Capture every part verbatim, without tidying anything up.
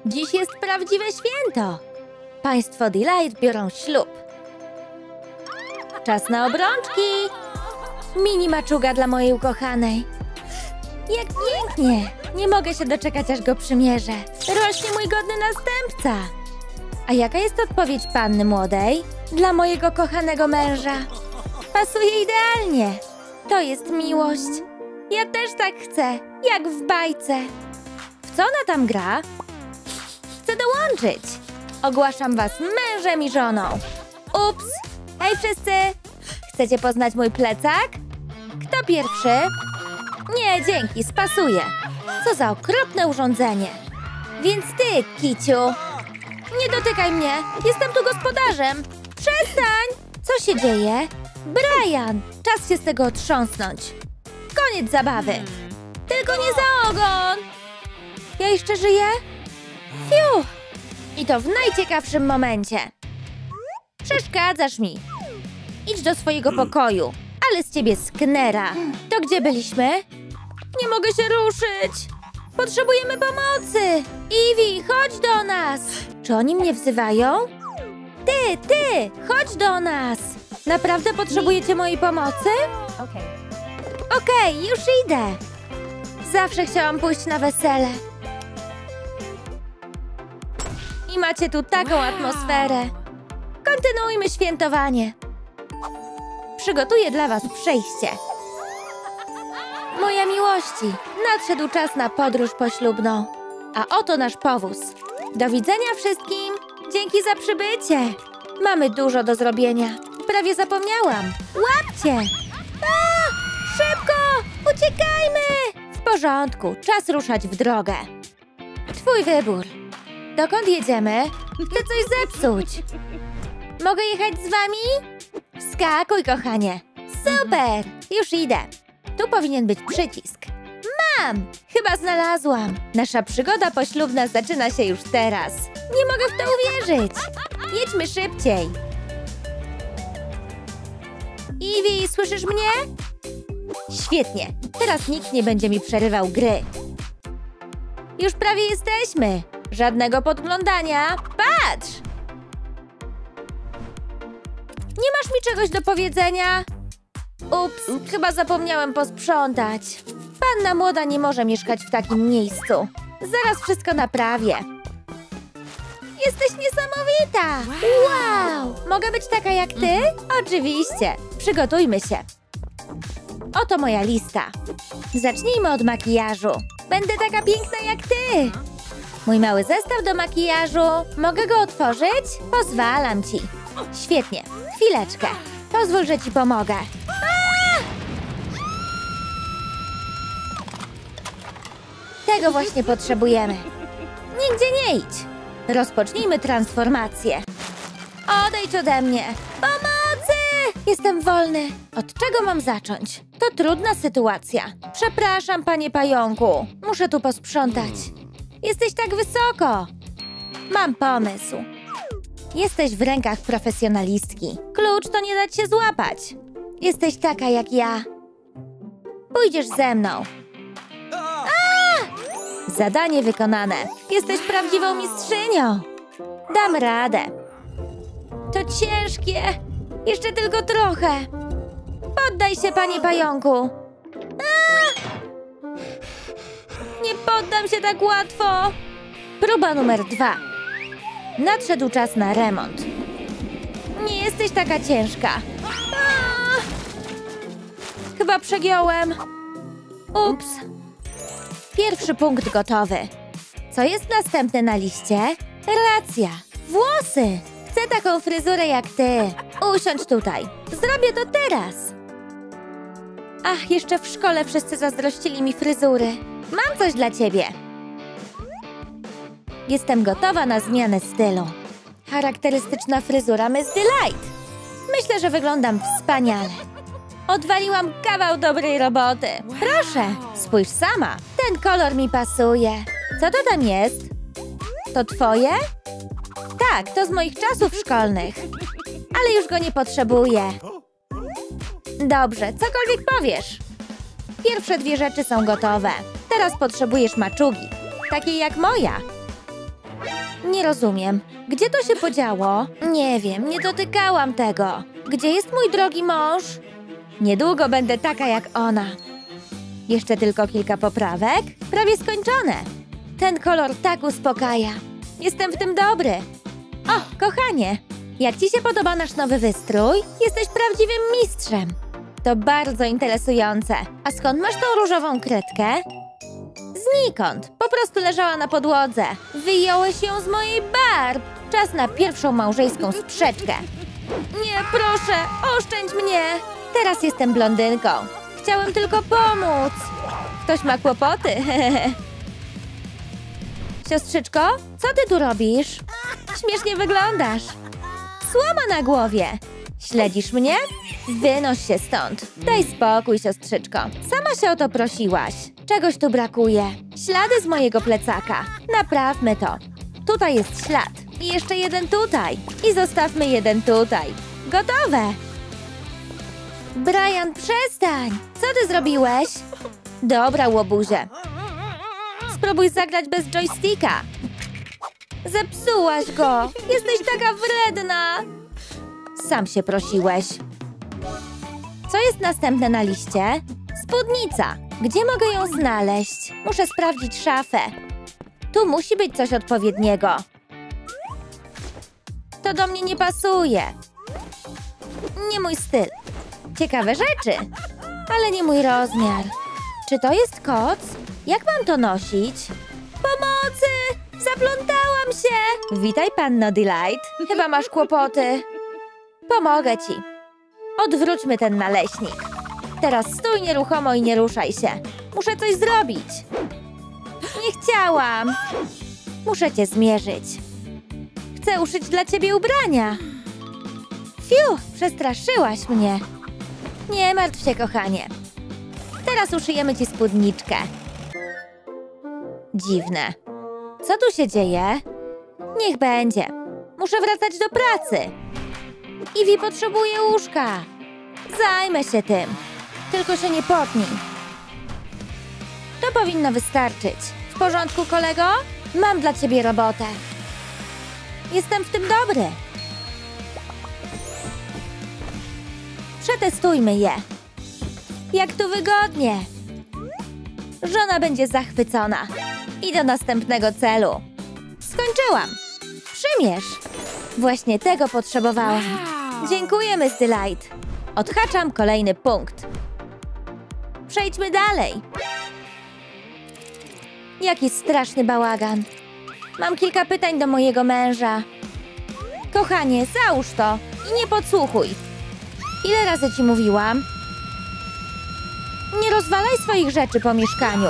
Dziś jest prawdziwe święto. Państwo Delight biorą ślub. Czas na obrączki. Mini maczuga dla mojej ukochanej. Jak pięknie! Nie mogę się doczekać, aż go przymierzę. Rośnie mój godny następca. A jaka jest odpowiedź panny młodej? Dla mojego kochanego męża. Pasuje idealnie. To jest miłość. Ja też tak chcę, jak w bajce. W co ona tam gra? Chcę dołączyć. Ogłaszam was mężem i żoną. Ups! Hej wszyscy! Chcecie poznać mój plecak? Kto pierwszy? Nie, dzięki, spasuję. Co za okropne urządzenie. Więc ty, kiciu. Nie dotykaj mnie, jestem tu gospodarzem. Przestań! Co się dzieje? Brian, czas się z tego otrząsnąć. Koniec zabawy. Tylko nie za ogon. Ja jeszcze żyję? Fiu! I to w najciekawszym momencie. Przeszkadzasz mi. Idź do swojego pokoju. Ale z ciebie sknera. To gdzie byliśmy? Nie mogę się ruszyć. Potrzebujemy pomocy. Ivy, chodź do nas. Czy oni mnie wzywają? Ty, ty, chodź do nas. Naprawdę potrzebujecie mojej pomocy? Okej. Okej, już idę. Zawsze chciałam pójść na wesele. I macie tu taką atmosferę. Kontynuujmy świętowanie. Przygotuję dla was przejście. Moja miłości, nadszedł czas na podróż poślubną. A oto nasz powóz. Do widzenia wszystkim. Dzięki za przybycie. Mamy dużo do zrobienia. Prawie zapomniałam. Łapcie! A! Szybko! Uciekajmy! W porządku, czas ruszać w drogę. Twój wybór. Dokąd jedziemy? Chcę coś zepsuć. Mogę jechać z wami? Wskakuj, kochanie. Super! Już idę. Tu powinien być przycisk. Mam! Chyba znalazłam. Nasza przygoda poślubna zaczyna się już teraz. Nie mogę w to uwierzyć. Jedźmy szybciej. Ivy, słyszysz mnie? Świetnie. Teraz nikt nie będzie mi przerywał gry. Już prawie jesteśmy. Żadnego podglądania. Patrz! Nie masz mi czegoś do powiedzenia? Ups, Ups, chyba zapomniałem posprzątać. Panna młoda nie może mieszkać w takim miejscu. Zaraz wszystko naprawię. Jesteś niesamowita! Wow! Mogę być taka jak ty? Oczywiście. Przygotujmy się. Oto moja lista. Zacznijmy od makijażu. Będę taka piękna jak ty. Mój mały zestaw do makijażu. Mogę go otworzyć? Pozwalam ci. Świetnie. Chwileczkę. Pozwól, że ci pomogę. Aaa! Tego właśnie potrzebujemy. Nigdzie nie idź. Rozpocznijmy transformację. Odejdź ode mnie. Pomocy! Jestem wolny. Od czego mam zacząć? To trudna sytuacja. Przepraszam, panie pająku. Muszę tu posprzątać. Jesteś tak wysoko. Mam pomysł. Jesteś w rękach profesjonalistki. Klucz to nie dać się złapać. Jesteś taka jak ja. Pójdziesz ze mną. A! Zadanie wykonane. Jesteś prawdziwą mistrzynią. Dam radę. To ciężkie. Jeszcze tylko trochę. Poddaj się, panie pająku. A! Nie poddam się tak łatwo. Próba numer dwa. Nadszedł czas na remont. Nie jesteś taka ciężka. A! Chyba przegiąłem. Ups. Pierwszy punkt gotowy. Co jest następne na liście? Racja. Włosy. Chcę taką fryzurę jak ty. Usiądź tutaj. Zrobię to teraz. Ach, jeszcze w szkole wszyscy zazdrościli mi fryzury. Mam coś dla ciebie. Jestem gotowa na zmianę stylu. Charakterystyczna fryzura Miss Delight. Myślę, że wyglądam wspaniale. Odwaliłam kawał dobrej roboty. Proszę, spójrz sama. Ten kolor mi pasuje. Co to tam jest? To twoje? Tak, to z moich czasów szkolnych. Ale już go nie potrzebuję. Dobrze, cokolwiek powiesz. Pierwsze dwie rzeczy są gotowe. Teraz potrzebujesz maczugi. Takiej jak moja. rozumiem. Gdzie to się podziało? Nie wiem, nie dotykałam tego. Gdzie jest mój drogi mąż? Niedługo będę taka jak ona. Jeszcze tylko kilka poprawek. Prawie skończone. Ten kolor tak uspokaja. Jestem w tym dobry. O, kochanie, jak ci się podoba nasz nowy wystrój? Jesteś prawdziwym mistrzem. To bardzo interesujące. A skąd masz tą różową kredkę? Znikąd. Po prostu leżała na podłodze. Wyjąłeś ją z mojej barb. Czas na pierwszą małżeńską sprzeczkę. Nie, proszę, oszczędź mnie. Teraz jestem blondynką. Chciałem tylko pomóc. Ktoś ma kłopoty. Siostrzyczko, co ty tu robisz? Śmiesznie wyglądasz. Słoma na głowie. Śledzisz mnie? Wynoś się stąd. Daj spokój, siostrzyczko. Sama się o to prosiłaś. Czegoś tu brakuje. Ślady z mojego plecaka. Naprawmy to. Tutaj jest ślad. I jeszcze jeden tutaj. I zostawmy jeden tutaj. Gotowe. Brian, przestań. Co ty zrobiłeś? Dobra, łobuzie. Spróbuj zagrać bez joysticka. Zepsułaś go. Jesteś taka wredna. Sam się prosiłeś. Co jest następne na liście? Spódnica. Gdzie mogę ją znaleźć? Muszę sprawdzić szafę. Tu musi być coś odpowiedniego. To do mnie nie pasuje. Nie mój styl. Ciekawe rzeczy, ale nie mój rozmiar. Czy to jest koc? Jak mam to nosić? Pomocy! Zaplątałam się! Witaj, panno Delight. Chyba masz kłopoty. Pomogę ci. Odwróćmy ten naleśnik. Teraz stój nieruchomo i nie ruszaj się. Muszę coś zrobić. Nie chciałam. Muszę cię zmierzyć. Chcę uszyć dla ciebie ubrania. Fiu, przestraszyłaś mnie. Nie martw się, kochanie. Teraz uszyjemy ci spódniczkę. Dziwne. Co tu się dzieje? Niech będzie. Muszę wracać do pracy. Ivy potrzebuje łóżka. Zajmę się tym. Tylko się nie potnij. To powinno wystarczyć. W porządku, kolego? Mam dla ciebie robotę. Jestem w tym dobry. Przetestujmy je. Jak tu wygodnie. Żona będzie zachwycona. I do następnego celu. Skończyłam. Przymierz. Właśnie tego potrzebowałam. Dziękuję, Miss Delight. Odhaczam kolejny punkt. Przejdźmy dalej. Jaki straszny bałagan. Mam kilka pytań do mojego męża. Kochanie, załóż to i nie podsłuchuj. Ile razy ci mówiłam? Nie rozwalaj swoich rzeczy po mieszkaniu.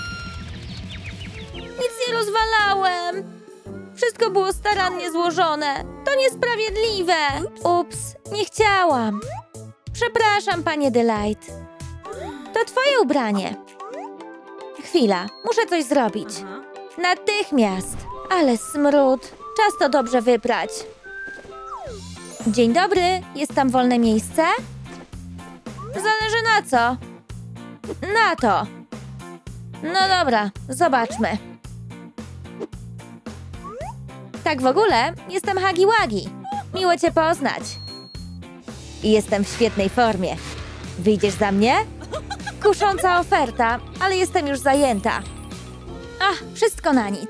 Nic nie rozwalałem. Wszystko było starannie złożone. To niesprawiedliwe. Ups, nie chciałam. Przepraszam, panie Delight. To twoje ubranie. Chwila, muszę coś zrobić. Natychmiast. Ale smród. Czas to dobrze wyprać. Dzień dobry, jest tam wolne miejsce? Zależy na co. Na to. No dobra, zobaczmy. Tak w ogóle, jestem Hagi Wagi. Miło cię poznać. I jestem w świetnej formie. Wyjdziesz za mnie? Kusząca oferta, ale jestem już zajęta. Ach, wszystko na nic.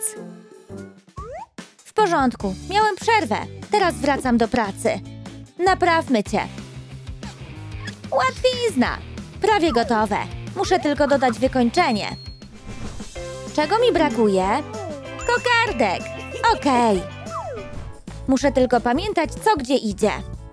W porządku, miałem przerwę. Teraz wracam do pracy. Naprawmy cię. Łatwizna. Prawie gotowe. Muszę tylko dodać wykończenie. Czego mi brakuje? Kokardek. Okej. Muszę tylko pamiętać, co gdzie idzie.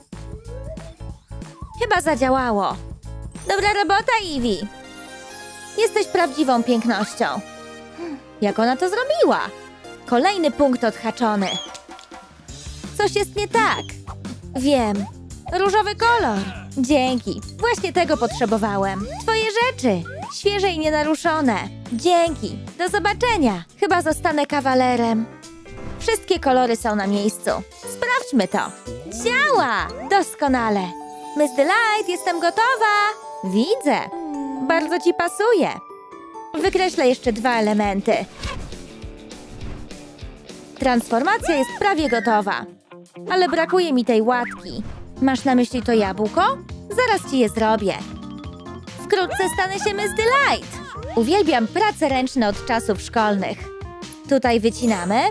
Chyba zadziałało. Dobra robota, Ivy. Jesteś prawdziwą pięknością. Jak ona to zrobiła? Kolejny punkt odhaczony. Coś jest nie tak. Wiem. Różowy kolor. Dzięki. Właśnie tego potrzebowałem. Twoje rzeczy. Świeże i nienaruszone. Dzięki. Do zobaczenia. Chyba zostanę kawalerem. Wszystkie kolory są na miejscu. Sprawdźmy to. Działa! Doskonale. Miss Delight, jestem gotowa. Widzę. Bardzo ci pasuje. Wykreślę jeszcze dwa elementy. Transformacja jest prawie gotowa. Ale brakuje mi tej łatki. Masz na myśli to jabłko? Zaraz ci je zrobię. Wkrótce stanę się Miss Delight. Uwielbiam prace ręczne od czasów szkolnych. Tutaj wycinamy.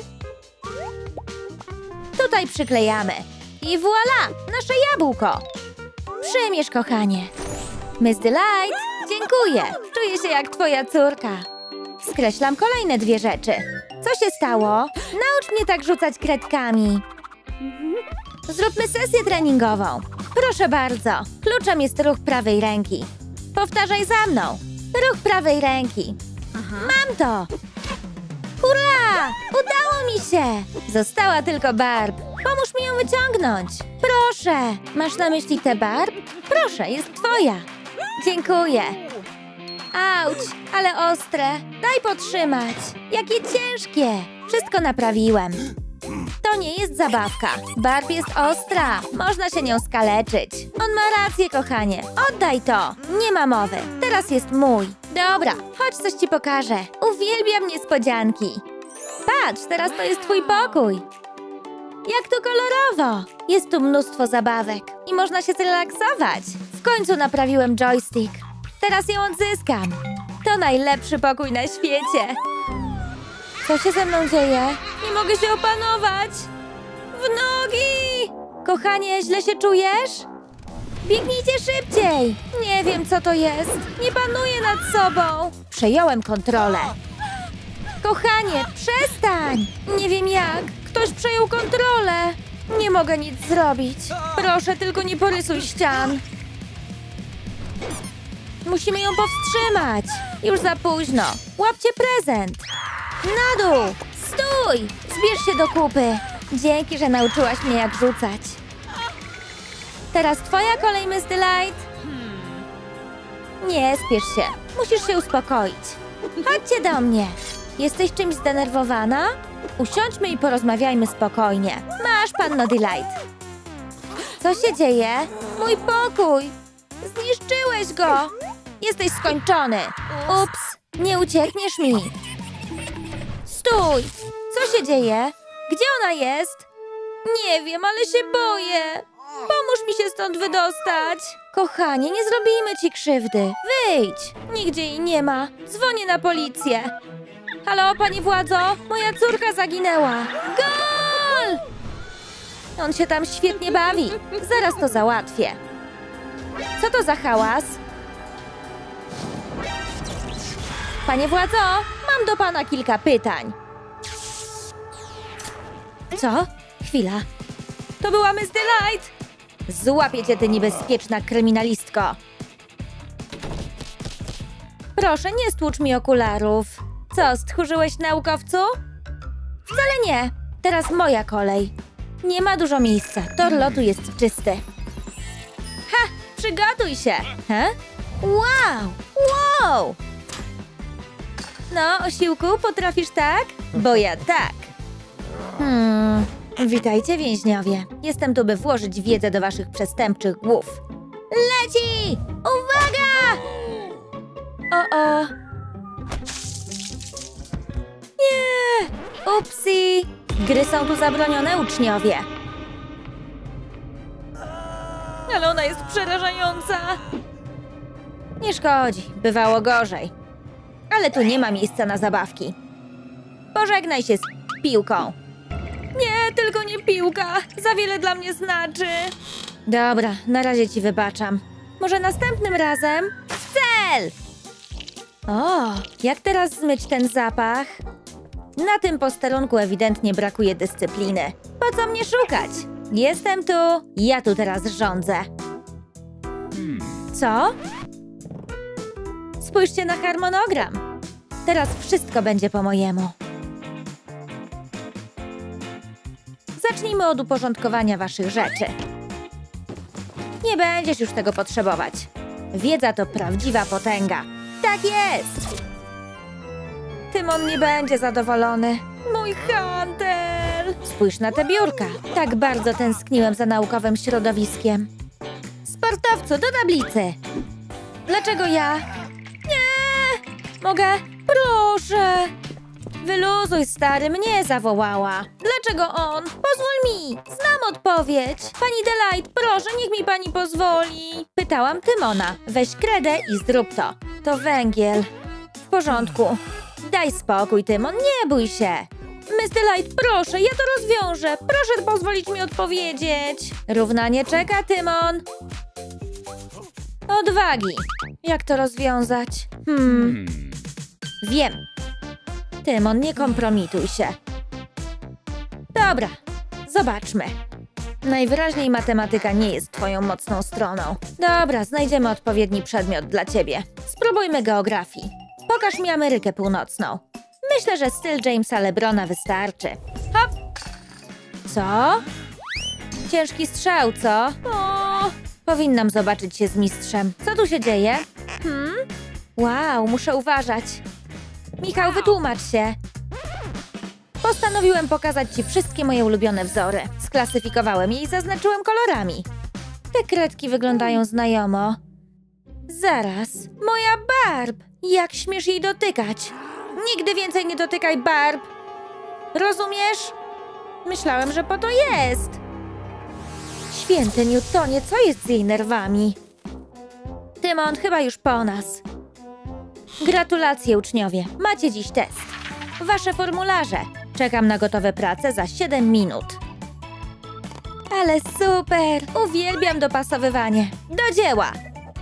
Tutaj przyklejamy. I voilà! Nasze jabłko. Przyjmiesz, kochanie. Miss Delight, dziękuję. Czuję się jak twoja córka. Skreślam kolejne dwie rzeczy. Co się stało? Naucz mnie tak rzucać kredkami. Zróbmy sesję treningową. Proszę bardzo. Kluczem jest ruch prawej ręki. Powtarzaj za mną. Ruch prawej ręki. Mam to. Hurra! Udało mi się. Została tylko Barb. Pomóż mi ją wyciągnąć. Proszę. Masz na myśli tę Barb? Proszę, jest twoja. Dziękuję. Auć, ale ostre. Daj potrzymać. Jakie ciężkie. Wszystko naprawiłem. To nie jest zabawka. Barb jest ostra. Można się nią skaleczyć. On ma rację, kochanie. Oddaj to. Nie ma mowy. Teraz jest mój. Dobra, chodź, coś ci pokażę. Uwielbiam niespodzianki. Patrz, teraz to jest twój pokój. Jak tu kolorowo. Jest tu mnóstwo zabawek. I można się zrelaksować. W końcu naprawiłem joystick. Teraz ją odzyskam. To najlepszy pokój na świecie. Co się ze mną dzieje? Nie mogę się opanować. W nogi! Kochanie, źle się czujesz? Biegnijcie szybciej. Nie wiem, co to jest. Nie panuję nad sobą. Przejąłem kontrolę. Kochanie, przestań. Nie wiem jak. Ktoś przejął kontrolę. Nie mogę nic zrobić. Proszę, tylko nie porysuj ścian. Musimy ją powstrzymać. Już za późno. Łapcie prezent. Na dół! Stój! Zbierz się do kupy. Dzięki, że nauczyłaś mnie, jak rzucać. Teraz twoja kolej, Miss Delight. Nie, spiesz się. Musisz się uspokoić. Chodźcie do mnie. Jesteś czymś zdenerwowana? Usiądźmy i porozmawiajmy spokojnie. Masz, panno Delight. Co się dzieje? Mój pokój! Zniszczyłeś go! Jesteś skończony. Ups, nie uciekniesz mi. Stój! Co się dzieje? Gdzie ona jest? Nie wiem, ale się boję. Pomóż mi się stąd wydostać. Kochanie, nie zrobimy ci krzywdy. Wyjdź! Nigdzie jej nie ma. Dzwonię na policję. Halo, pani władzo? Moja córka zaginęła. Gol! On się tam świetnie bawi. Zaraz to załatwię. Co to za hałas? Panie władzo, mam do pana kilka pytań. Co? Chwila. To była Miss Delight! Złapię cię, ty niebezpieczna kryminalistko. Proszę, nie stłucz mi okularów. Co, stchórzyłeś, naukowcu? Wcale nie. Teraz moja kolej. Nie ma dużo miejsca. Tor lotu jest czysty. Ha! Przygotuj się! He? Wow! Wow! No, osiłku, potrafisz tak? Bo ja tak. Hmm... Witajcie, więźniowie. Jestem tu, by włożyć wiedzę do waszych przestępczych głów. Leci! Uwaga! O-o! Nie! Upsi! Gry są tu zabronione, uczniowie. Ale ona jest przerażająca. Nie szkodzi, bywało gorzej. Ale tu nie ma miejsca na zabawki. Pożegnaj się z piłką. Nie, tylko nie piłka. Za wiele dla mnie znaczy. Dobra, na razie ci wybaczam. Może następnym razem? W cel! O, jak teraz zmyć ten zapach? Na tym posterunku ewidentnie brakuje dyscypliny. Po co mnie szukać? Jestem tu, ja tu teraz rządzę. Co? Spójrzcie na harmonogram. Teraz wszystko będzie po mojemu. Zacznijmy od uporządkowania waszych rzeczy. Nie będziesz już tego potrzebować. Wiedza to prawdziwa potęga. Tak jest! Tymon nie będzie zadowolony. Mój Hunter! Spójrz na te biurka. Tak bardzo tęskniłem za naukowym środowiskiem. Sportowcu, do tablicy! Dlaczego ja? Nie! Mogę? Proszę! Wyluzuj, stary, mnie zawołała. Dlaczego on? Pozwól mi! Znam odpowiedź. Pani Delight, proszę, niech mi pani pozwoli. Pytałam Tymona. Weź kredę i zrób to. To węgiel. W porządku. Daj spokój, Tymon, nie bój się. Miss Delight, proszę, ja to rozwiążę. Proszę pozwolić mi odpowiedzieć. Równanie czeka, Tymon. Odwagi. Jak to rozwiązać? Hmm. Wiem. Tymon, nie kompromituj się. Dobra, zobaczmy. Najwyraźniej matematyka nie jest twoją mocną stroną. Dobra, znajdziemy odpowiedni przedmiot dla ciebie. Spróbujmy geografii. Pokaż mi Amerykę Północną. Myślę, że styl Jamesa LeBrona wystarczy. Hop! Co? Ciężki strzał, co? O, powinnam zobaczyć się z mistrzem. Co tu się dzieje? Hmm? Wow, muszę uważać. Michał, wytłumacz się. Postanowiłem pokazać ci wszystkie moje ulubione wzory. Sklasyfikowałem je i zaznaczyłem kolorami. Te kredki wyglądają znajomo. Zaraz, moja Barb! Jak śmiesz jej dotykać? Nigdy więcej nie dotykaj Barb! Rozumiesz? Myślałem, że po to jest. Święty Newtonie, co jest z jej nerwami? Tymon, chyba już po nas. Gratulacje, uczniowie. Macie dziś test. Wasze formularze. Czekam na gotowe prace za siedem minut. Ale super! Uwielbiam dopasowywanie. Do dzieła!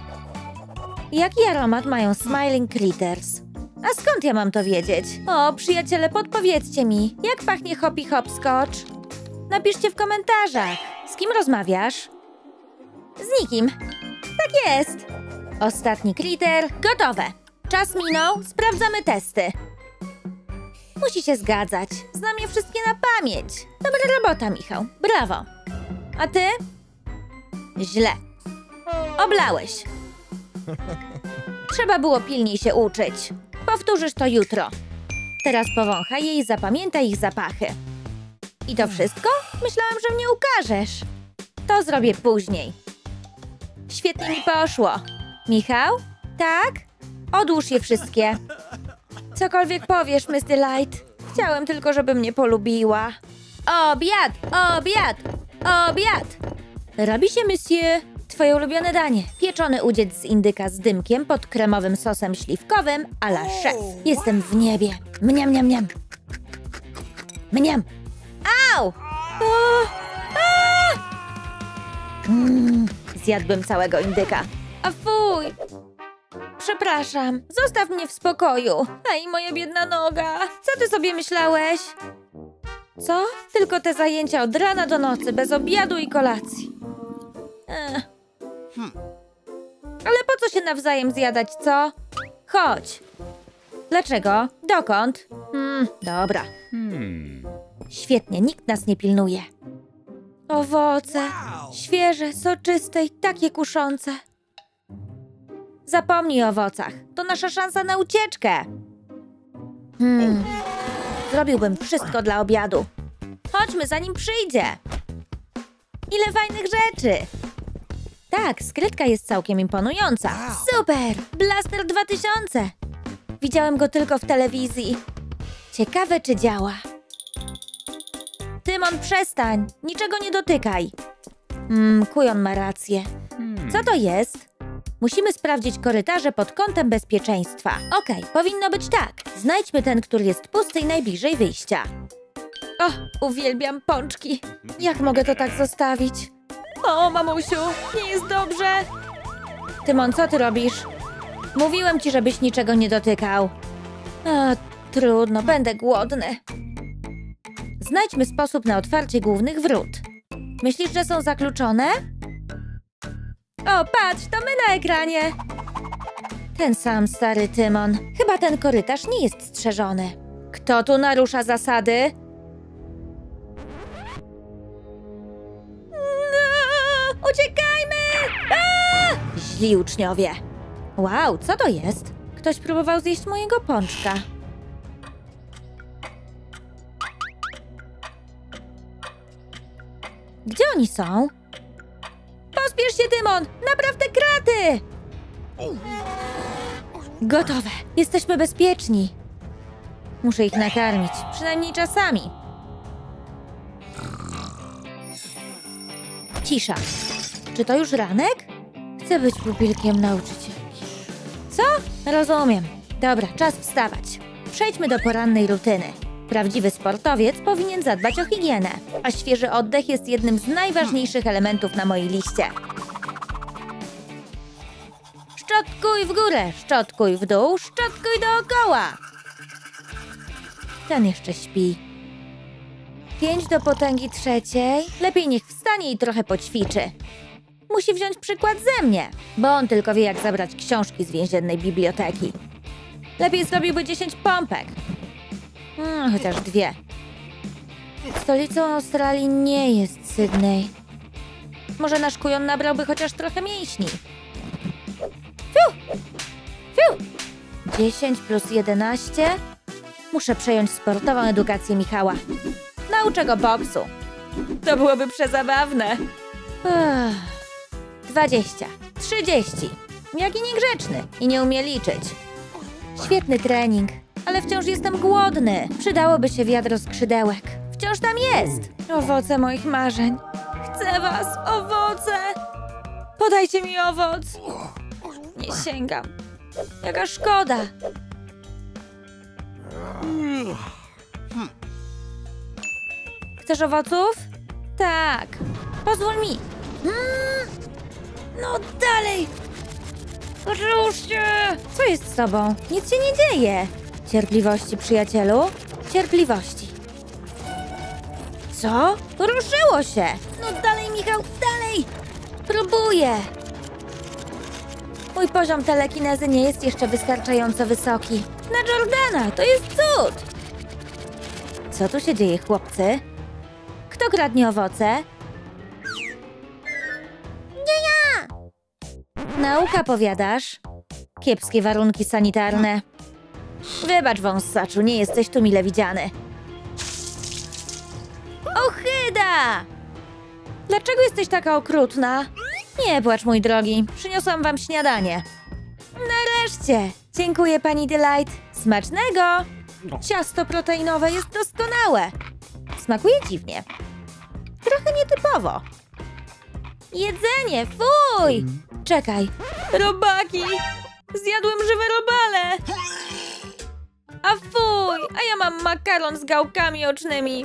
Jaki aromat mają Smiling Critters? A skąd ja mam to wiedzieć? O, przyjaciele, podpowiedzcie mi, jak pachnie Hoppy Hopscotch? Napiszcie w komentarzach. Z kim rozmawiasz? Z nikim. Tak jest. Ostatni critter. Gotowe. Czas minął. Sprawdzamy testy. Musi się zgadzać. Znam je wszystkie na pamięć. Dobra robota, Michał. Brawo. A ty? Źle. Oblałeś. Trzeba było pilniej się uczyć. Powtórzysz to jutro. Teraz powąchaj je i zapamiętaj ich zapachy. I to wszystko? Myślałam, że mnie ukażesz. To zrobię później. Świetnie mi poszło. Michał? Tak? Odłóż je wszystkie. Cokolwiek powiesz, Miss Delight. Chciałem tylko, żeby mnie polubiła. Obiad! Obiad! Obiad! Robi się, monsieur. Twoje ulubione danie. Pieczony udziec z indyka z dymkiem pod kremowym sosem śliwkowym a la szef. Jestem w niebie. Mniam, mniam, mniam. Mniam. Au! O! A! Mm, zjadłbym całego indyka. A fuj! Przepraszam, zostaw mnie w spokoju. Ej, moja biedna noga. Co ty sobie myślałeś? Co? Tylko te zajęcia od rana do nocy, bez obiadu i kolacji. Ech. Ale po co się nawzajem zjadać, co? Chodź. Dlaczego? Dokąd? Hmm, dobra. Hmm. Świetnie, nikt nas nie pilnuje. Owoce. Świeże, soczyste i takie kuszące. Zapomnij o owocach. To nasza szansa na ucieczkę. Hmm. Zrobiłbym wszystko dla obiadu. Chodźmy, zanim przyjdzie. Ile fajnych rzeczy. Tak, skrytka jest całkiem imponująca. Super! Blaster dwa tysiące. Widziałem go tylko w telewizji. Ciekawe, czy działa. Tymon, przestań. Niczego nie dotykaj. Hmm, Kujon ma rację. Co to jest? Musimy sprawdzić korytarze pod kątem bezpieczeństwa. Okej, powinno być tak. Znajdźmy ten, który jest pusty i najbliżej wyjścia. O, uwielbiam pączki. Jak mogę to tak zostawić? O, mamusiu, nie jest dobrze. Tymon, co ty robisz? Mówiłem ci, żebyś niczego nie dotykał. A, trudno, będę głodny. Znajdźmy sposób na otwarcie głównych wrót. Myślisz, że są zakluczone? O, patrz, to my na ekranie. Ten sam stary Tymon. Chyba ten korytarz nie jest strzeżony. Kto tu narusza zasady? No, uciekajmy! A! Źli uczniowie. Wow, co to jest? Ktoś próbował zjeść mojego pączka. Gdzie oni są? Pospiesz się, Tymon! Napraw te kraty! Gotowe. Jesteśmy bezpieczni. Muszę ich nakarmić, przynajmniej czasami. Cisza. Czy to już ranek? Chcę być pupilkiem nauczycielki. Co? Rozumiem. Dobra, czas wstawać. Przejdźmy do porannej rutyny. Prawdziwy sportowiec powinien zadbać o higienę, a świeży oddech jest jednym z najważniejszych elementów na mojej liście. Szczotkuj w górę, szczotkuj w dół, szczotkuj dookoła. Ten jeszcze śpi. Pięć do potęgi trzeciej. Lepiej niech wstanie i trochę poćwiczy. Musi wziąć przykład ze mnie, bo on tylko wie, jak zabrać książki z więziennej biblioteki. Lepiej zrobiłby dziesięć pompek. Hmm, chociaż dwie. Stolicą Australii nie jest Sydney. Może nasz kujon nabrałby chociaż trochę mięśni. Fiu! Fiu! dziesięć plus jedenaście. Muszę przejąć sportową edukację Michała. Nauczę go boksu. To byłoby przezabawne. Uff. dwadzieścia. trzydzieści. Jaki niegrzeczny i nie umie liczyć. Świetny trening, ale wciąż jestem głodny. Przydałoby się wiadro skrzydełek. Wciąż tam jest. Owoce moich marzeń. Chcę was, owoce. Podajcie mi owoc. Nie sięgam. Jaka szkoda. Chcesz owoców? Tak. Pozwól mi. Mm. No dalej. Rusz się. Co jest z tobą? Nic się nie dzieje. Cierpliwości, przyjacielu. Cierpliwości. Co? Ruszyło się. No dalej, Michał, dalej. Próbuję. Mój poziom telekinezy nie jest jeszcze wystarczająco wysoki. Na Jordana, to jest cud. Co tu się dzieje, chłopcy? Kto kradnie owoce? Nie ja! Nauka, powiadasz? Kiepskie warunki sanitarne. Wybacz, wąsaczu, nie jesteś tu mile widziany. Ochyda! Dlaczego jesteś taka okrutna? Nie płacz, mój drogi. Przyniosłam wam śniadanie. Nareszcie! Dziękuję, pani Delight. Smacznego! Ciasto proteinowe jest doskonałe. Smakuje dziwnie. Trochę nietypowo. Jedzenie, fuj! Czekaj. Robaki! Zjadłem żywe robale! A fuj! A ja mam makaron z gałkami ocznymi.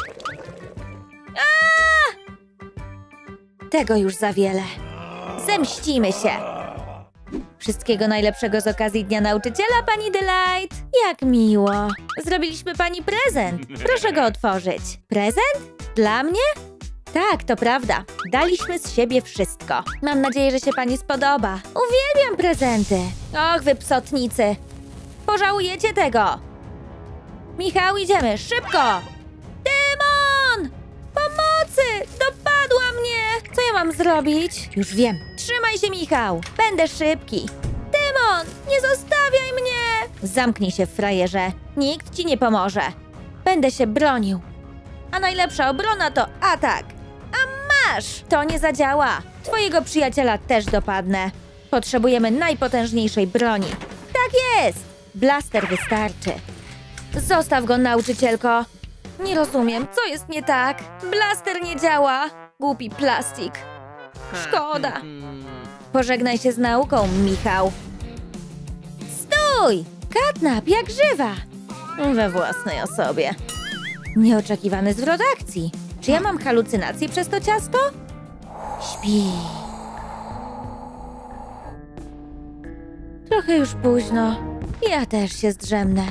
A! Tego już za wiele. Zemścimy się. Wszystkiego najlepszego z okazji Dnia Nauczyciela, pani Delight. Jak miło. Zrobiliśmy pani prezent. Proszę go otworzyć. Prezent? Dla mnie? Tak, to prawda. Daliśmy z siebie wszystko. Mam nadzieję, że się pani spodoba. Uwielbiam prezenty. Och, wy psotnicy. Pożałujecie tego. Michał, idziemy. Szybko. Demon! Pomocy! Dopadła mnie! Co ja mam zrobić? Już wiem. Trzymaj się, Michał. Będę szybki. Demon! Nie zostawiaj mnie! Zamknij się, frajerze. Nikt ci nie pomoże. Będę się bronił. A najlepsza obrona to atak. A masz! To nie zadziała. Twojego przyjaciela też dopadnę. Potrzebujemy najpotężniejszej broni. Tak jest! Blaster wystarczy. Zostaw go, nauczycielko. Nie rozumiem, co jest nie tak? Blaster nie działa. Głupi plastik. Szkoda. Pożegnaj się z nauką, Michał. Stój! Katnap, jak żywa. We własnej osobie. Nieoczekiwany zwrot akcji. Czy ja mam halucynacje przez to ciasto? Śpi. Trochę już późno. Ja też się zdrzemnę.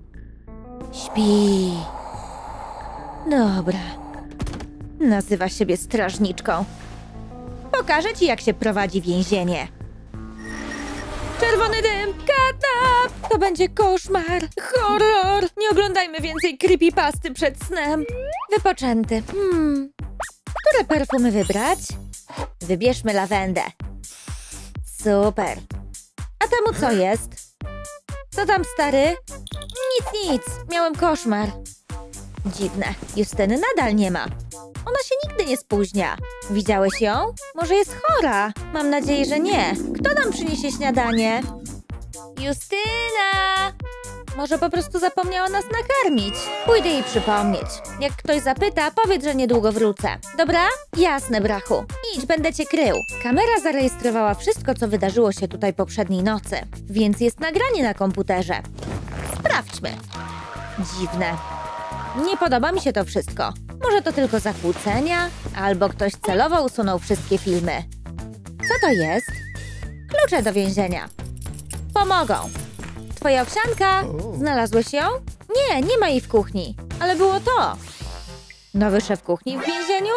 Śpi. Dobra. Nazywa siebie strażniczką. Pokażę ci, jak się prowadzi więzienie. Czerwony dym! Katnap! To będzie koszmar! Horror! Nie oglądajmy więcej creepypasty przed snem. Wypoczęty. Hmm. Które perfumy wybrać? Wybierzmy lawendę. Super. A temu co jest? Co tam, stary? Nic, nic. Miałem koszmar. Dziwne. Justyny nadal nie ma. Ona się nigdy nie spóźnia. Widziałeś ją? Może jest chora? Mam nadzieję, że nie. Kto nam przyniesie śniadanie? Justyna! Może po prostu zapomniała nas nakarmić. Pójdę jej przypomnieć. Jak ktoś zapyta, powiedz, że niedługo wrócę. Dobra? Jasne, brachu. Idź, będę cię krył. Kamera zarejestrowała wszystko, co wydarzyło się tutaj poprzedniej nocy. Więc jest nagranie na komputerze. Sprawdźmy. Dziwne. Nie podoba mi się to wszystko. Może to tylko zakłócenia? Albo ktoś celowo usunął wszystkie filmy. Co to jest? Klucze do więzienia. Pomogą. Twoja owsianka? Znalazłeś ją? Nie, nie ma jej w kuchni. Ale było to. Nowy szef kuchni w więzieniu?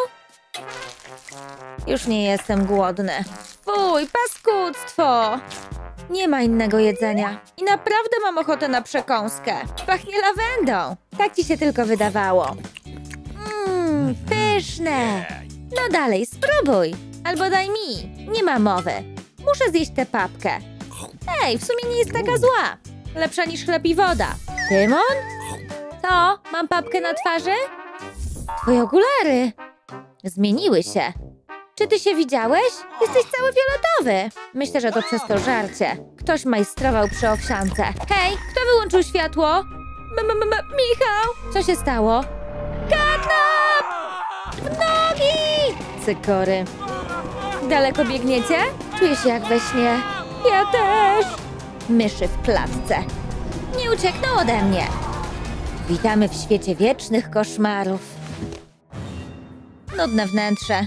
Już nie jestem głodny. Fuj, paskudztwo! Nie ma innego jedzenia. I naprawdę mam ochotę na przekąskę. Pachnie lawendą. Tak ci się tylko wydawało. Mmm, pyszne. No dalej, spróbuj. Albo daj mi. Nie ma mowy. Muszę zjeść tę papkę. Ej, w sumie nie jest taka zła. Lepsza niż chleb i woda. Tymon? Co? Mam papkę na twarzy? Twoje okulary. Zmieniły się. Czy ty się widziałeś? Jesteś cały fioletowy. Myślę, że to przez to żarcie. Ktoś majstrował przy owsiance. Hej, kto wyłączył światło? M -m -m Michał! Co się stało? Katnap! W nogi! Cykory. Daleko biegniecie? Czuję się jak we śnie. Ja też. Myszy w klatce. Nie uciekną ode mnie. Witamy w świecie wiecznych koszmarów. Nudne wnętrze.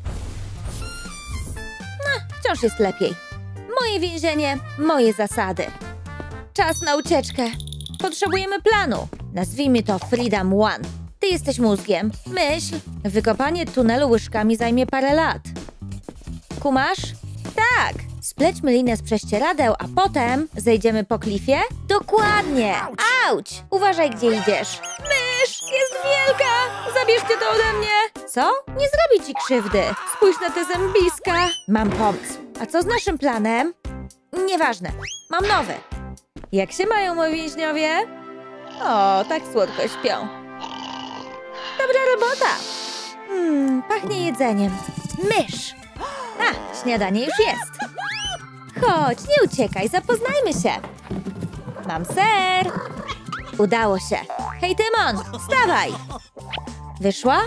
No, wciąż jest lepiej. Moje więzienie, moje zasady. Czas na ucieczkę. Potrzebujemy planu. Nazwijmy to Freedom One. Ty jesteś mózgiem. Myśl. Wykopanie tunelu łyżkami zajmie parę lat. Kumasz? Tak. Splećmy linę z prześcieradeł, a potem zejdziemy po klifie? Dokładnie. Auć! Uważaj, gdzie idziesz. Mysz! Jest wielka! Zabierzcie to ode mnie! Co? Nie zrobi ci krzywdy. Spójrz na te zębiska. Mam pomysł. A co z naszym planem? Nieważne. Mam nowy. Jak się mają moi więźniowie? O, tak słodko śpią. Dobra robota. Hmm, pachnie jedzeniem. Mysz! A, śniadanie już jest. Chodź, nie uciekaj, zapoznajmy się. Mam ser. Udało się. Hej, Tymon, wstawaj. Wyszła?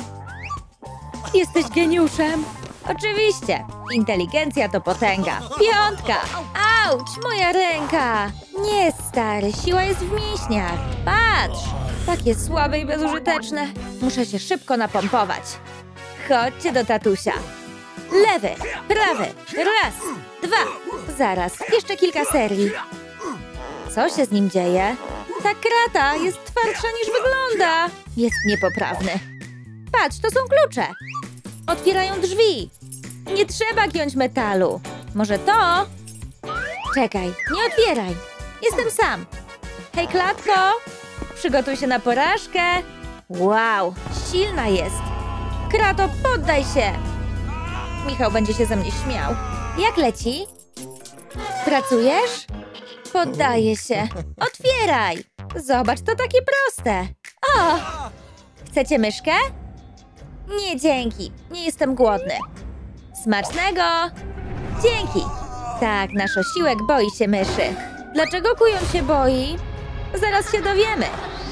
Jesteś geniuszem. Oczywiście. Inteligencja to potęga. Piątka. Auć, moja ręka. Nie, stary, siła jest w mięśniach. Patrz. Takie słabe i bezużyteczne. Muszę się szybko napompować. Chodźcie do tatusia. Lewy, prawy, raz, dwa. Zaraz, jeszcze kilka serii. Co się z nim dzieje? Ta krata jest twardsza niż wygląda. Jest niepoprawny. Patrz, to są klucze. Otwierają drzwi. Nie trzeba giąć metalu. Może to? Czekaj, nie otwieraj. Jestem sam. Hej, klatko. Przygotuj się na porażkę. Wow, silna jest. Krato, poddaj się. Michał będzie się ze mnie śmiał. Jak leci? Pracujesz? Poddaję się. Otwieraj. Zobacz, to takie proste. O! Chcecie myszkę? Nie, dzięki. Nie jestem głodny. Smacznego! Dzięki. Tak, nasz osiłek boi się myszy. Dlaczego kujon się boi? Zaraz się dowiemy.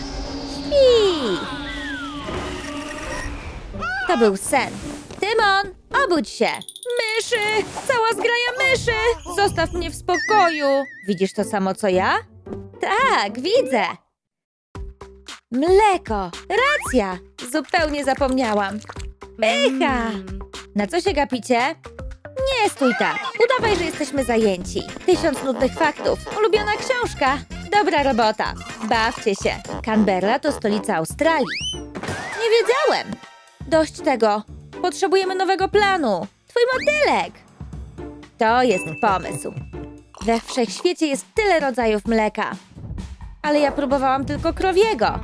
Śpi! To był sen. Tymon, obudź się! Myszy! Cała zgraja myszy! Zostaw mnie w spokoju! Widzisz to samo, co ja? Tak, widzę! Mleko! Racja! Zupełnie zapomniałam. Pycha! Na co się gapicie? Nie stój tak! Udawaj, że jesteśmy zajęci. Tysiąc nudnych faktów. Ulubiona książka. Dobra robota. Bawcie się. Canberra to stolica Australii. Nie wiedziałem! Dość tego. Potrzebujemy nowego planu. Twój motylek. To jest pomysł. We wszechświecie jest tyle rodzajów mleka. Ale ja próbowałam tylko krowiego.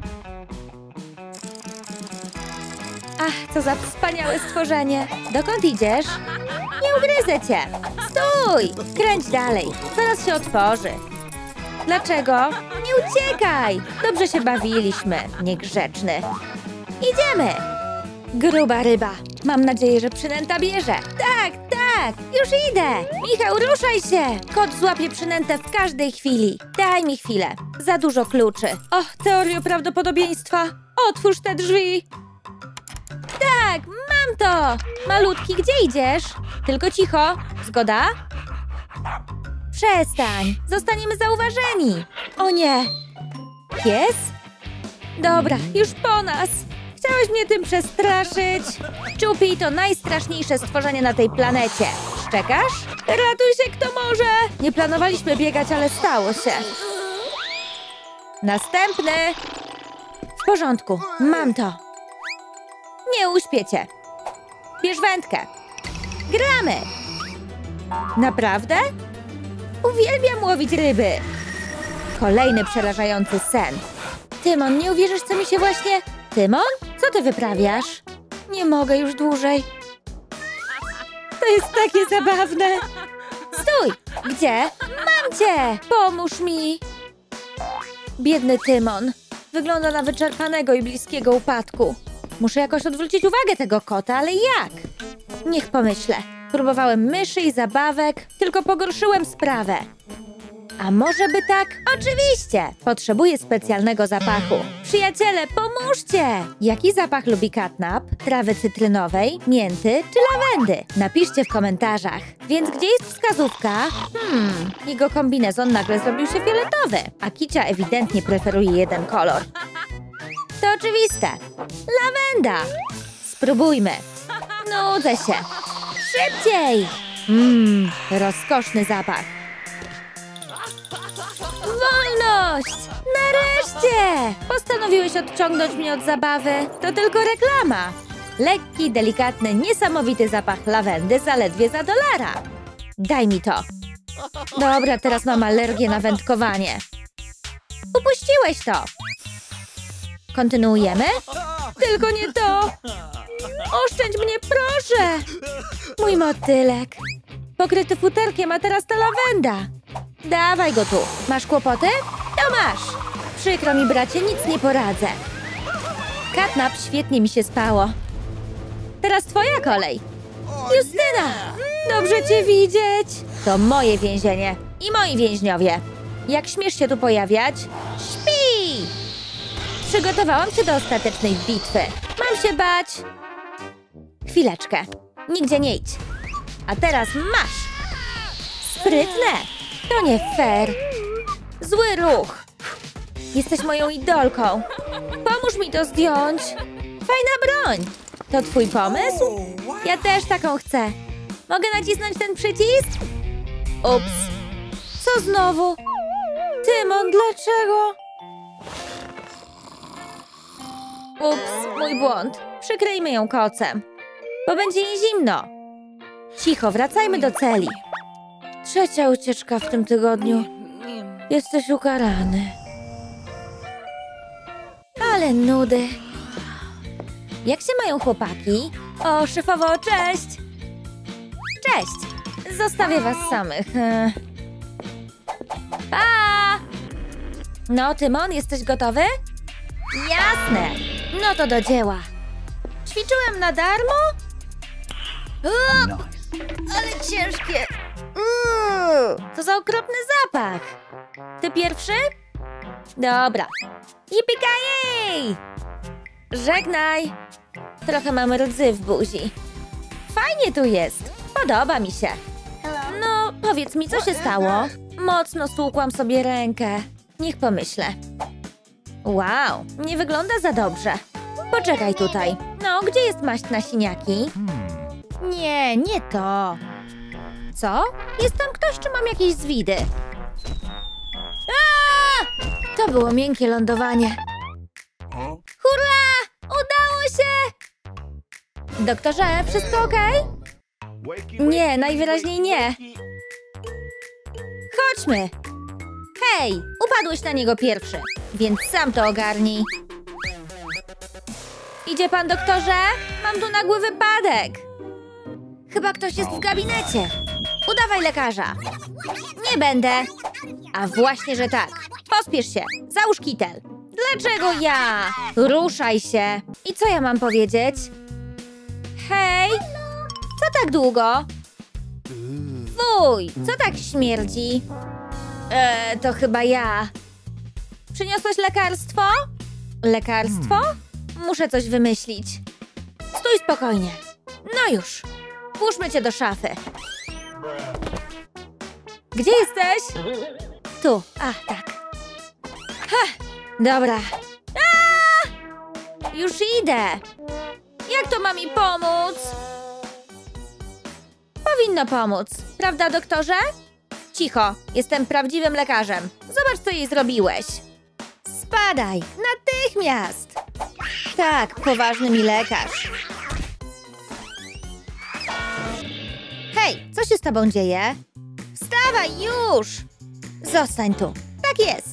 Ach, co za wspaniałe stworzenie. Dokąd idziesz? Nie ugryzę cię. Stój! Kręć dalej. Zaraz się otworzy. Dlaczego? Nie uciekaj! Dobrze się bawiliśmy, niegrzeczny. Idziemy! Gruba ryba. Mam nadzieję, że przynęta bierze. Tak, tak! Tak, już idę. Michał, ruszaj się. Kot złapie przynętę w każdej chwili. Daj mi chwilę. Za dużo kluczy. Och, teorio prawdopodobieństwa. Otwórz te drzwi. Tak, mam to. Malutki, gdzie idziesz? Tylko cicho. Zgoda? Przestań. Zostaniemy zauważeni. O nie. Pies? Dobra, już po nas. Chciałeś mnie tym przestraszyć? Czupi to najstraszniejsze stworzenie na tej planecie. Szczekasz? Ratuj się, kto może! Nie planowaliśmy biegać, ale stało się. Następny! W porządku, mam to. Nie uśpię cię. Bierz wędkę. Gramy! Naprawdę? Uwielbiam łowić ryby. Kolejny przerażający sen. Tymon, nie uwierzysz, co mi się właśnie... Tymon? Co ty wyprawiasz? Nie mogę już dłużej. To jest takie zabawne. Stój! Gdzie? Mam cię! Pomóż mi! Biedny Tymon. Wygląda na wyczerpanego i bliskiego upadku. Muszę jakoś odwrócić uwagę tego kota, ale jak? Niech pomyślę. Próbowałem myszy i zabawek, tylko pogorszyłem sprawę. A może by tak? Oczywiście! Potrzebuję specjalnego zapachu. Przyjaciele, pomóżcie! Jaki zapach lubi Catnap? Trawy cytrynowej, mięty czy lawendy? Napiszcie w komentarzach. Więc gdzie jest wskazówka? Hmm, jego kombinezon nagle zrobił się fioletowy, a Kicia ewidentnie preferuje jeden kolor. To oczywiste. Lawenda! Spróbujmy. Nudzę się. Szybciej! Mmm, rozkoszny zapach. Wolność! Nareszcie! Postanowiłeś odciągnąć mnie od zabawy. To tylko reklama. Lekki, delikatny, niesamowity zapach lawendy zaledwie za dolara. Daj mi to. Dobra, teraz mam alergię na wędkowanie. Upuściłeś to. Kontynuujemy? Tylko nie to. Oszczędź mnie, proszę. Mój motylek. Pokryty futerkiem, a teraz ta lawenda. Dawaj go tu. Masz kłopoty? To masz. Przykro mi, bracie, nic nie poradzę. Catnap, świetnie mi się spało. Teraz twoja kolej. Justyna! Dobrze cię widzieć. To moje więzienie i moi więźniowie. Jak śmiesz się tu pojawiać? Śpi! Przygotowałam cię do ostatecznej bitwy. Mam się bać. Chwileczkę. Nigdzie nie idź. A teraz masz. Sprytne. To nie fair. Zły ruch. Jesteś moją idolką. Pomóż mi to zdjąć. Fajna broń. To twój pomysł? Ja też taką chcę. Mogę nacisnąć ten przycisk? Ups. Co znowu? Tymon, dlaczego? Ups, mój błąd. Przykryjmy ją kocem. Bo będzie jej zimno. Cicho, wracajmy do celi. Trzecia ucieczka w tym tygodniu. Jesteś ukarany. Ale nudy. Jak się mają chłopaki? O, szefowo, cześć! Cześć! Zostawię was samych. Pa! No, Tymon, jesteś gotowy? Jasne! No to do dzieła. Ćwiczyłem na darmo? Uuu, ale ciężkie. Uuu, co za okropny zapach. Ty pierwszy? Dobra. Yippee-ki-yay! Żegnaj. Trochę mam rdzy w buzi. Fajnie tu jest. Podoba mi się. No, powiedz mi, co się stało? Mocno stłukłam sobie rękę. Niech pomyślę. Wow, nie wygląda za dobrze. Poczekaj tutaj. No, gdzie jest maść na siniaki? Nie, nie to. Co? Jest tam ktoś, czy mam jakieś zwidy? Aaa! To było miękkie lądowanie. Hurra! Udało się! Doktorze, wszystko okej? Nie, najwyraźniej nie. Chodźmy. Hej, upadłeś na niego pierwszy, więc sam to ogarnij. Idzie pan, doktorze? Mam tu nagły wypadek. Chyba ktoś jest w gabinecie. Udawaj lekarza. Nie będę. A właśnie, że tak. Pospiesz się. Załóż kitel. Dlaczego ja? Ruszaj się. I co ja mam powiedzieć? Hej! Co tak długo? fuj! Co tak śmierdzi? Eee, to chyba ja. Przyniosłeś lekarstwo? Lekarstwo? Muszę coś wymyślić. Stój spokojnie. No już. Włóżmy cię do szafy. Gdzie jesteś? Tu. A, tak. Ha, dobra. A! Już idę. Jak to ma mi pomóc? Powinno pomóc. Prawda, doktorze? Cicho. Jestem prawdziwym lekarzem. Zobacz, co jej zrobiłeś. Spadaj. Natychmiast. Tak, poważny mi lekarz. Hej, co się z tobą dzieje? Wstawaj już! Zostań tu. Tak jest.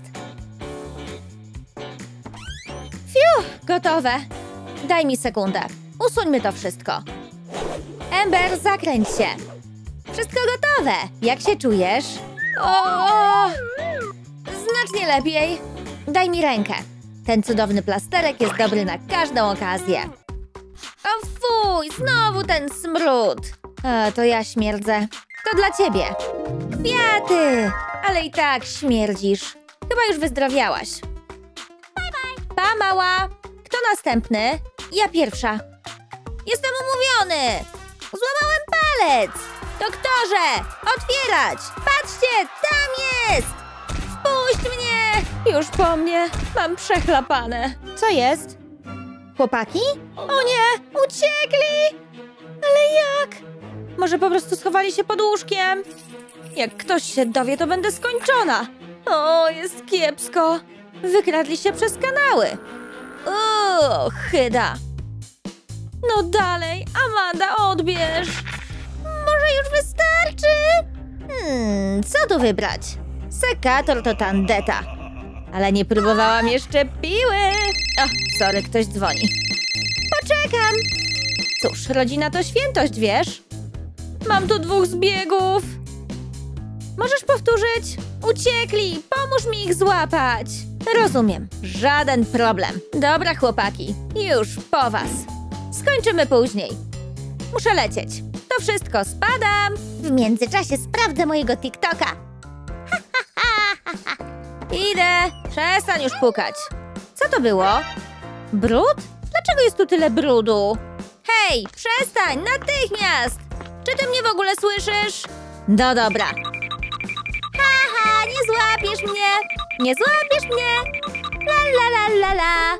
Fiu, gotowe. Daj mi sekundę. Usuńmy to wszystko. Amber, zakręć się. Wszystko gotowe. Jak się czujesz? O, znacznie lepiej. Daj mi rękę. Ten cudowny plasterek jest dobry na każdą okazję. O fuj, znowu ten smród. A, to ja śmierdzę. To dla ciebie. Kwiaty! Ale i tak śmierdzisz. Chyba już wyzdrowiałaś. Bye, bye. Pa, mała. Kto następny? Ja pierwsza. Jestem umówiony. Złamałem palec. Doktorze, otwierać. Patrzcie, tam jest. Wpuść mnie. Już po mnie. Mam przechlapane. Co jest? Chłopaki? O nie, uciekli. Ale jak? Może po prostu schowali się pod łóżkiem? Jak ktoś się dowie, to będę skończona. O, jest kiepsko. Wykradli się przez kanały. O, chyda. No dalej, Amanda, odbierz. Może już wystarczy? Hmm, co tu wybrać? Sekator to tandeta. Ale nie próbowałam jeszcze piły. O, sorry, ktoś dzwoni. Poczekam. Cóż, rodzina to świętość, wiesz? Mam tu dwóch zbiegów. Możesz powtórzyć? Uciekli, pomóż mi ich złapać. Rozumiem, żaden problem. Dobra, chłopaki, już po was. Skończymy później. Muszę lecieć. To wszystko, spadam. W międzyczasie sprawdzę mojego TikToka. Idę. Przestań już pukać. Co to było? Brud? Dlaczego jest tu tyle brudu? Hej, przestań, natychmiast! Czy ty mnie w ogóle słyszysz? No dobra. Haha, nie złapiesz mnie! Nie złapiesz mnie! La la la la la!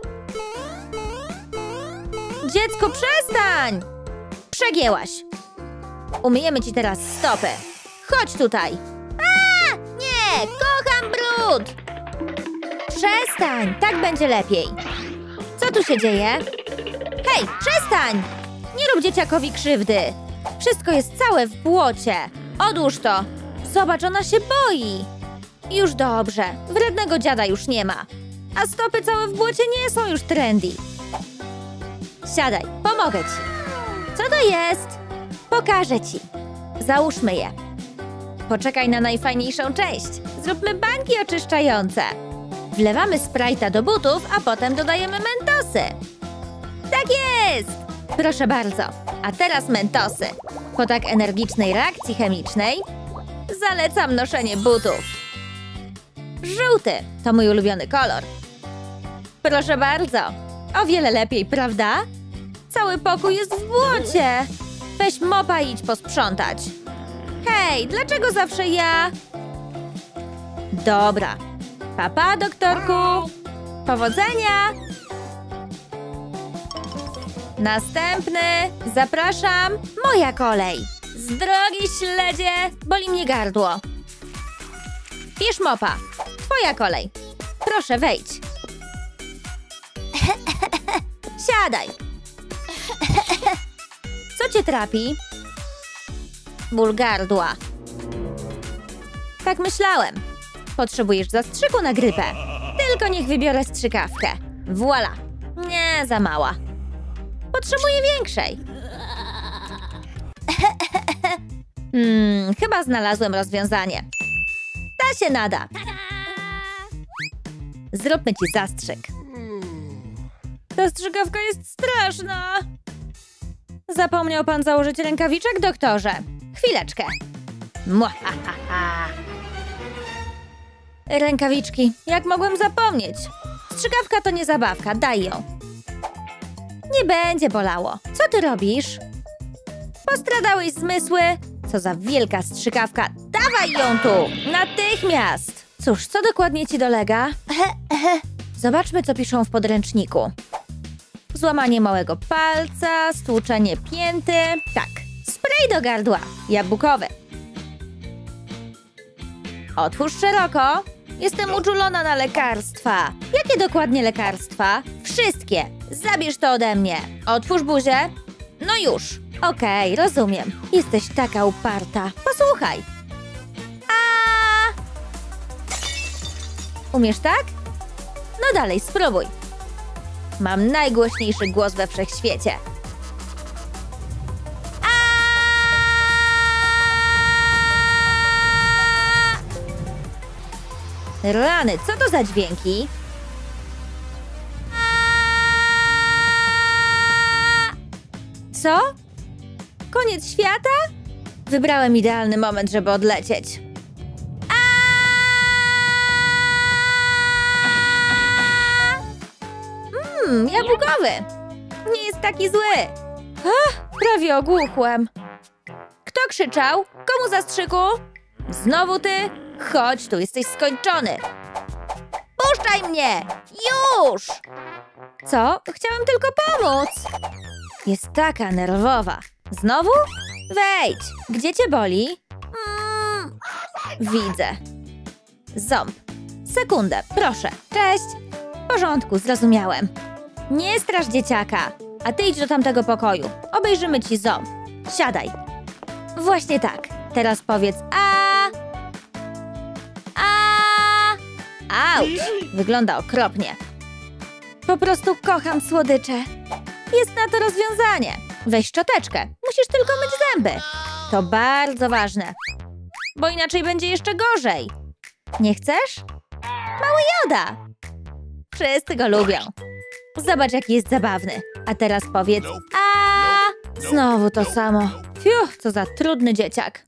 Dziecko, przestań! Przegięłaś. Umyjemy ci teraz stopy. Chodź tutaj. A, nie, kocham brud! Przestań, tak będzie lepiej. Co tu się dzieje? Hej, przestań! Nie rób dzieciakowi krzywdy. Wszystko jest całe w błocie. Odłóż to. Zobacz, ona się boi. Już dobrze. Wrednego dziada już nie ma. A stopy całe w błocie nie są już trendy. Siadaj, pomogę ci. Co to jest? Pokażę ci. Załóżmy je. Poczekaj na najfajniejszą część. Zróbmy bańki oczyszczające. Wlewamy Sprite'a do butów, a potem dodajemy mentosy. Tak jest! Proszę bardzo. A teraz mentosy. Po tak energicznej reakcji chemicznej zalecam noszenie butów. Żółty to mój ulubiony kolor. Proszę bardzo. O wiele lepiej, prawda? Cały pokój jest w błocie. Weź mopa i idź posprzątać. Hej, dlaczego zawsze ja? Dobra. Papa, doktorku. Powodzenia. Następny. Zapraszam. Moja kolej. Z drogi, śledzie. Boli mnie gardło. Bierz mopa. Twoja kolej. Proszę, wejdź. Siadaj. Co cię trapi? Ból gardła. Tak myślałem. Potrzebujesz zastrzyku na grypę. Tylko niech wybiorę strzykawkę. Voila. Nie, za mała. Potrzebuję większej. Hmm, chyba znalazłem rozwiązanie. Ta się nada. Zróbmy ci zastrzyk. Ta strzykawka jest straszna. Zapomniał pan założyć rękawiczek, doktorze? Chwileczkę. Mwahaha. Rękawiczki, jak mogłem zapomnieć? Strzykawka to nie zabawka, daj ją. Nie będzie bolało. Co ty robisz? Postradałeś zmysły? Co za wielka strzykawka. Dawaj ją tu! Natychmiast! Cóż, co dokładnie ci dolega? Zobaczmy, co piszą w podręczniku. Złamanie małego palca, stłuczenie pięty. Tak, spray do gardła. Jabłkowy. Otwórz szeroko. Jestem uczulona na lekarstwa. Jakie dokładnie lekarstwa? Wszystkie. Zabierz to ode mnie. Otwórz buzię. No już. Okej, okay, rozumiem. Jesteś taka uparta. Posłuchaj. A! Umiesz tak? No dalej, spróbuj. Mam najgłośniejszy głos we wszechświecie. Rany, co to za dźwięki? Co? Koniec świata? Wybrałem idealny moment, żeby odlecieć. Mmm, jabłkowy. Nie jest taki zły. Ach, prawie ogłuchłem. Kto krzyczał? Komu zastrzyku? Znowu ty? Chodź tu, jesteś skończony. Puszczaj mnie! Już! Co? Chciałem tylko pomóc. Jest taka nerwowa. Znowu? Wejdź. Gdzie cię boli? Mm, widzę. Ząb. Sekundę, proszę. Cześć. W porządku, zrozumiałem. Nie strasz dzieciaka. A ty idź do tamtego pokoju. Obejrzymy ci ząb. Siadaj. Właśnie tak. Teraz powiedz a. Auć! Wygląda okropnie. Po prostu kocham słodycze. Jest na to rozwiązanie. Weź szczoteczkę. Musisz tylko myć zęby. To bardzo ważne. Bo inaczej będzie jeszcze gorzej. Nie chcesz? Mały Joda. Wszyscy go lubią. Zobacz, jaki jest zabawny. A teraz powiedz a. Znowu to samo. Fiu, co za trudny dzieciak.